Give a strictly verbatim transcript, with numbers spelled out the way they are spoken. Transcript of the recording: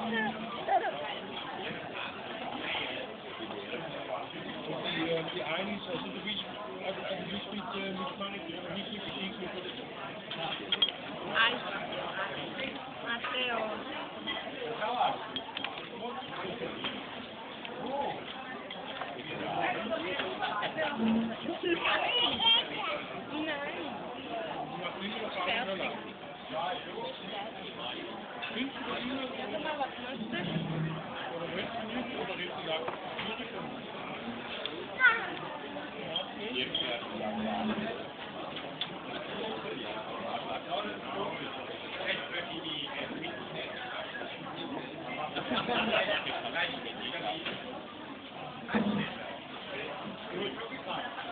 Die eins, also du bist, also du bist mit, äh, mit Fahrrad, nicht mit Geschichte. Matteo. Gut.